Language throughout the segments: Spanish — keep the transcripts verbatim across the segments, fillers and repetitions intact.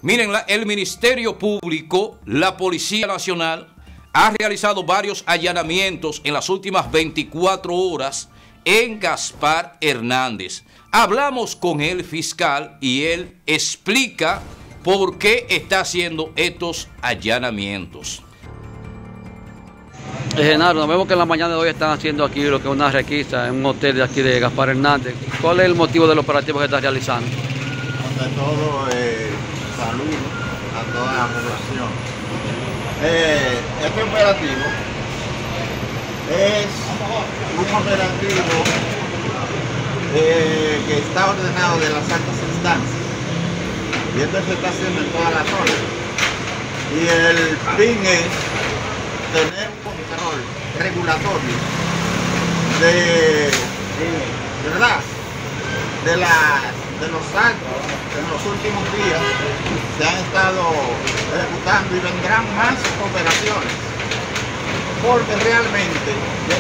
Miren, la, el Ministerio Público, la Policía Nacional, ha realizado varios allanamientos en las últimas veinticuatro horas en Gaspar Hernández. Hablamos con el fiscal y él explica por qué está haciendo estos allanamientos. Genaro, nos vemos que en la mañana de hoy están haciendo aquí lo que es una requisa en un hotel de aquí de Gaspar Hernández. ¿Cuál es el motivo del operativo que está realizando? Ante todo, eh, saludo a toda la población. Eh, este operativo es un operativo eh, que está ordenado de las altas instancias y esto se está haciendo en toda la zona. Y el fin es tener un control regulatorio de, de verdad, de, la, de los actos que en los últimos días se han estado ejecutando y vendrán más operaciones, porque realmente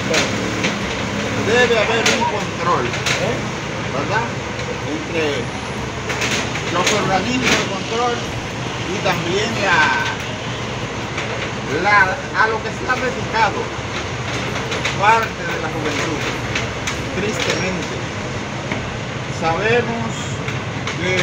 debe haber un control, ¿verdad?, entre los organismos de control y también la La, a lo que se ha dedicado parte de la juventud. Tristemente, sabemos que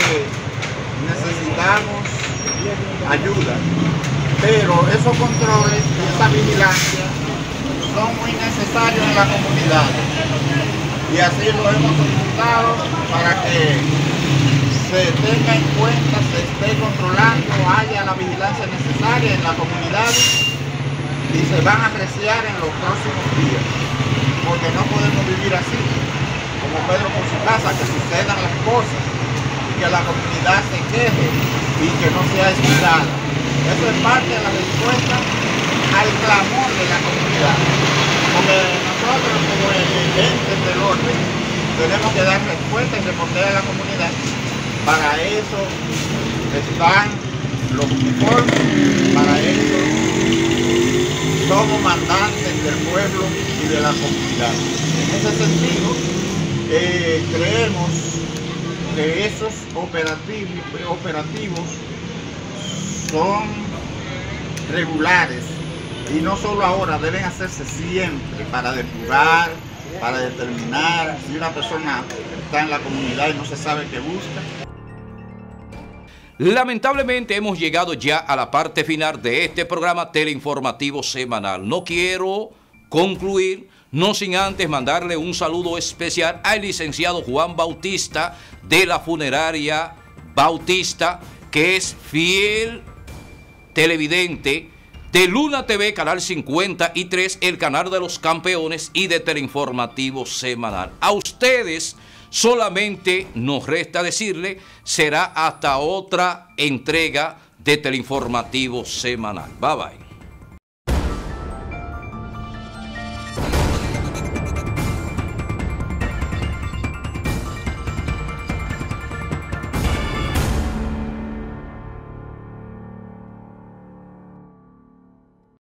necesitamos ayuda, pero esos controles y esa vigilancia son muy necesarios en la comunidad y así lo hemos solicitado para que se tenga en cuenta, se esté controlando, haya la vigilancia necesaria en la comunidad y se van a apreciar en los próximos días, porque no podemos vivir así, como Pedro por su casa, que sucedan las cosas y que la comunidad se queje y que no sea escuchada. Eso es parte de la respuesta al clamor de la comunidad, porque nosotros como agentes del orden tenemos que dar respuesta y responder a la comunidad. Para eso están los uniformes, para eso somos mandantes del pueblo y de la comunidad. En ese sentido, eh, creemos que esos operativos, operativos son regulares y no solo ahora, deben hacerse siempre para depurar, para determinar si una persona está en la comunidad y no se sabe qué busca. Lamentablemente hemos llegado ya a la parte final de este programa teleinformativo semanal. No quiero concluir, no sin antes mandarle un saludo especial al licenciado Juan Bautista de la funeraria Bautista, que es fiel televidente de Luna T V, canal cincuenta y tres, el canal de los campeones y de teleinformativo semanal. A ustedes solamente nos resta decirle, será hasta otra entrega de teleinformativo semanal. Bye bye.